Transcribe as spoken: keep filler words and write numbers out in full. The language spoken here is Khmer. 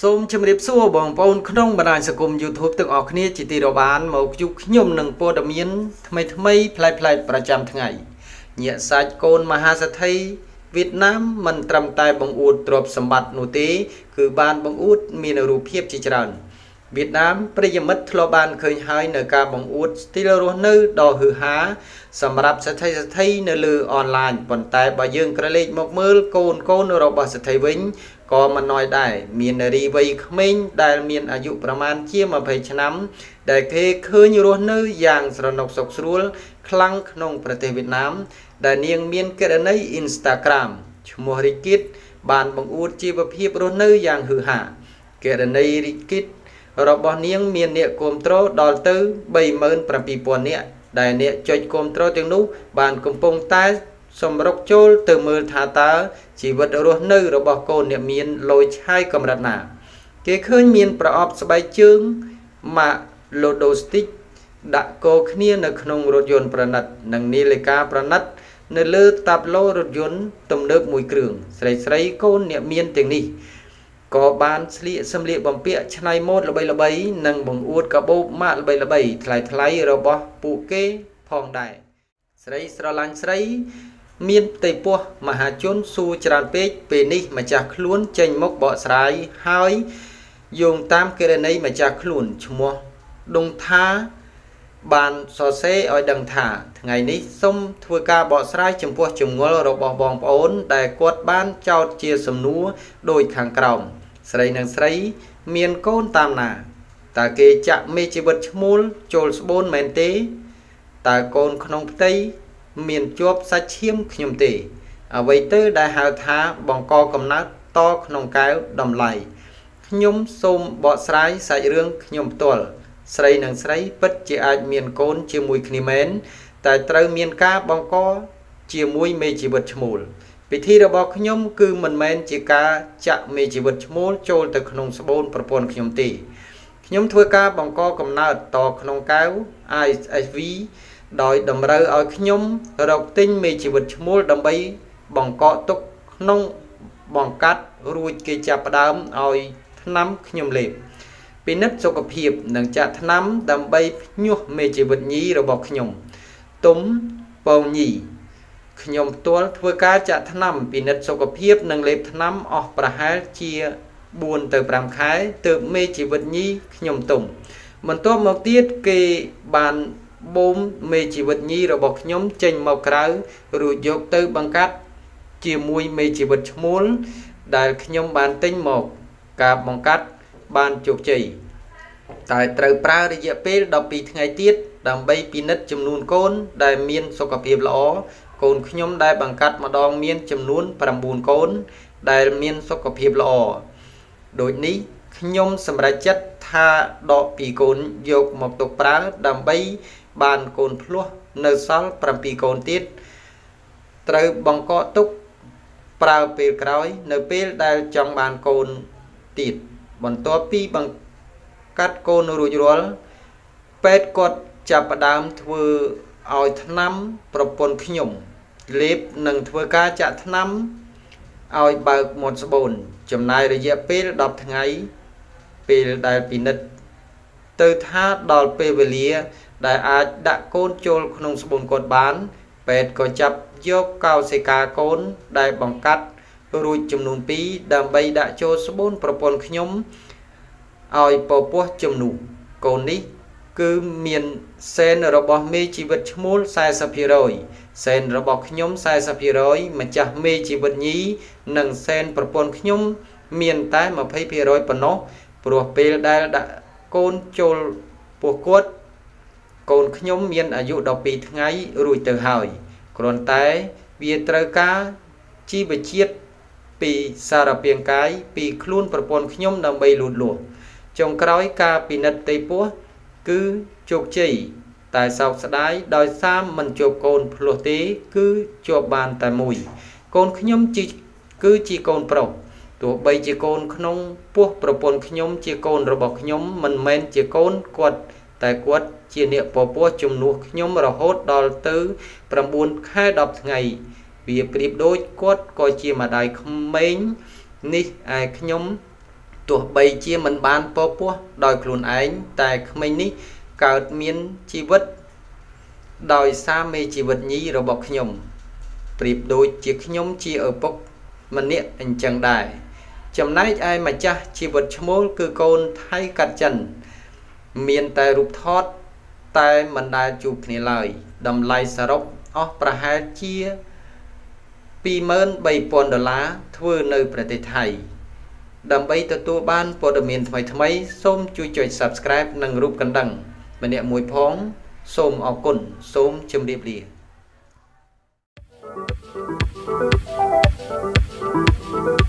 សូមជម្រាបសួរបងប្អូនក្នុងបណ្ដាញសង្គម YouTube ទាំងអស់គ្នាជាទីរាប់អានមកជួបខ្ញុំនឹងព័ត៌មានថ្មីថ្មីប្លែកៗប្រចាំថ្ងៃញាក់សាច់កូនមហាសេដ្ឋីវៀតណាមមិនត្រឹមតែបង្អួតទ្រព្យសម្បត្តិនោះទេគឺបានបង្អួតមានរូបភាពជាច្រើនវៀតណាមប្រិយមិត្តធ្លាប់បានឃើញហើយនៅការបង្អួតស្ទីលរស់នៅដ៏ហឺហាសម្រាប់សេដ្ឋីសេដ្ឋីនៅលើអនឡាញប៉ុន្តែបើយើងក្រឡេកមកមើលកូនកូនរបស់សេដ្ឋីវិញក៏មិនណយដែរមាននារីវ័យក្មេងដែលមានអាយុប្រមាណជាยี่สิบឆ្នាំដែលគេឃើញរស់នៅយ៉ាងស្រណុកសុខស្រួលខ្លាំងក្នុងប្រទេសវៀតណាមដែលនាងមានគណនី Instagram ឈ្មោះ Rikit បានបង្អួតជីវភាពរស់នៅយ៉ាងហឺហាគណនី Rikit របស់នាងមានអ្នកគាំទ្រដល់ទៅ三ម៉ឺនប្រាំពីរពាន់នាក់ដែលអ្នកចុចគាំទ្រទាំងនោះបានកំពុងតែសម្រុកចូលទៅមើលថាតើជីវិតរស់នៅរបស់កូនអ្នកមានលយឆាយកម្រិតណាគេឃើញមានប្រអប់ស្បែកជើងម៉ាក Lodostic ដាក់កោគ្នានៅក្នុងរថយន្តប្រណិតនិងនាឡិកាប្រណិតនៅលើតាប់ឡូរថយន្តទំនើបមួយគ្រឿងស្រីស្រីកូនអ្នកមានទាំងនេះក៏បានស្លៀកសម្លៀកបំពាក់ឆ្នៃម៉ូដល្បីៗនិងបង្អួតកាបូបម៉ាកល្បីៗថ្លៃថ្លៃរបស់ពួកគេផងដែរស្រីស្រឡាញ់ស្រីមានផ្ទៃពោះមហាជនសួរច្រើនពេកពេលនេះម្ចាស់ខ្លួនចេញមកបកស្រាយហើយយោងតាមគណនីម្ចាស់ខ្លួនឈ្មោះដុងថាបានសរសេរឲ្យដឹងថាថ្ងៃនេះសូមធ្វើការបកស្រាយចំពោះចម្ងល់របស់បងប្អូនដែលគាត់បានចោទជាសំណួរដូចខាងក្រោមស្រីនិងស្រីមានកូនតាមណាតើគេចាក់មេជីវិតឈ្មោលចូលស្បូនមែនទេតើកូនក្នុងផ្ទៃមានជាប់សាច់ឈាមខ្ញុំទេអ្វីទៅដែលហៅថាបង្កកំណើតតក្នុងកែវតម្លៃខ្ញុំសូមបកស្រាយសាច់រឿងខ្ញុំផ្ទាល់ស្រីនិងស្រីពិតជាអាចមានកូនជាមួយគ្នាមែនតែត្រូវមានការបង្កជាមួយមេជីវិតឈ្មោលពិធីរបស់ខ្ញុំគឺមិនមែនជាការចាក់មេជីវិតឈ្មោលចូលទៅក្នុងស្បូនប្រពន្ធខ្ញុំទេខ្ញុំធ្វើការបង្កកំណើតតក្នុងកែវ I S V ដោយតម្រូវឲ្យខ្ញុំរកទិញមេជីវិតឈ្មោលដើម្បីបង្កកទុកក្នុងបង្កាត់រួចគេចាប់ផ្ដើមឲ្យថ្នាំខ្ញុំលេបពិនិត្យសុខភាពនិងចាក់ថ្នាំដើម្បីភ្ញាស់មេជីវិតញីរបស់ខ្ញុំទុំពងញីខ្ញុំផ្ទាល់ធ្វើការចាក់ថ្នាំពិនិត្យសុខភាពនិងលេបថ្នាំអស់ប្រហែលជាbốnទៅប្រាំខែទើបមេជីវិតញីខ្ញុំទុំបន្ទាប់មកទៀតគេបានបូមមេជីវិតញីរបស់ខ្ញុំចេញមកក្រៅរួចយកទៅបង្កាត់ជាមួយមេជីវិតឈ្មោលដែលខ្ញុំបានទិញមកការបង្កាត់បានជោគជ័យតែត្រូវប្រើរយៈពេលដប់ពីរថ្ងៃទៀតដើម្បីពិនិត្យចំនួនកូនដែលមានសុខភាពល្អកូនខ្ញុំដែលបង្កាត់ម្ដងមានចំនួនប្រាំបួនកូនដែលមានសុខភាពល្អដូចនេះខ្ញុំសម្រេចចិត្តថាដកពីរកូនយកមកទុកប្រើដើម្បីបានកូនភ្លោះនៅសល់ប្រាំពីរកូនទៀតត្រូវបង្កកទុកប្រើពេលក្រោយនៅពេលដែលចង់បានកូនទៀតបន្ទាប់ពីបង្កាត់កូនរួចរាល់ពេទ្យគាត់ចាប់ផ្ដើមធ្វើឲ្យថ្នាំប្រពន្ធខ្ញុំលេបនិងធ្វើការចាក់ថ្នាំឲ្យបើកមាត់ស្បូនចំណាយរយៈពេលដប់ថ្ងៃពេលដែលពិនិត្យទៅថាដល់ពេលវេលាដែលអាចដាក់កូនចូលក្នុងស្បូនគាត់បានពេទ្យក៏ចាប់យកកោសិកាកូនដែលបង្កាត់រួចចំនួនពីរដើម្បីដាក់ចូលស្បូនប្រពន្ធខ្ញុំឲ្យពពោះជំនួសកូននេះគឺមានសែនរបស់មេជីវិតឈ្មោលสี่สิบភាគរយសែនរបស់ខ្ញុំสี่สิบភាគរយម្ចាស់មេជីវិតញីនិងសែនប្រពន្ធខ្ញុំមានតែยี่สิบភាគរយប៉ុណ្ណោះព្រោះពេលដែលដាក់កូនចូលពោះគាត់កូនខ្ញុំមានអាយុដប់ពីរថ្ងៃរួចទៅហើយគ្រាន់តែវាត្រូវការជីវជាតិពីសារពាង្គកាយពីខ្លួនប្រពន្ធខ្ញុំដើម្បីលូតលាស់ចុងក្រោយការពិនិត្យផ្ទៃពោះគឺជោគជ័យតែសោកស្ដាយដោយសារមិនជួបកូនភ្លោះទេគឺជាប់បានតែមួយកូនខ្ញុំជីគឺជាកូនប្រុសទោះបីជាកូនក្នុងពោះប្រពន្ធខ្ញុំជាកូនរបស់ខ្ញុំមិនមែនជាកូនគាត់តែគាត់ជាអ្នកពពោះជំនួសខ្ញុំរហូតដល់ទៅប្រាំបួនខែដប់ថ្ងៃវាប្រៀបដូចគាត់ក៏ជាម្ដាយក្មេងនេះឯខ្ញុំទទោះបីជាមិនបានពពោះដោយខ្លួនឯងតែក្មេងនេះកើតមានជីវិតដោយសារមេជីវិតញីរបស់ខ្ញុំប្រៀបដូចជាខ្ញុំជាឪពុកម្នាក់អញ្ចឹងដែរចំណែកឯម្ចាស់ជីវិតឈ្មោលគឺកូនថៃកាត់ចិនមានតែរូបថតតែមិនដែលជួបគ្នាឡើយតម្លៃសរុបអស់ប្រហែលជាពីរម៉ឺនបីពាន់ដុល្លារធ្វើនៅប្រទេសថៃដើម្បីទទួលបានព័ត៌មានថ្មីៗសូមជួយចុច Subscribe និងរូបកណ្ដឹងម្នាក់មួយផងសូមអរគុណសូមជម្រាបលា Thank you.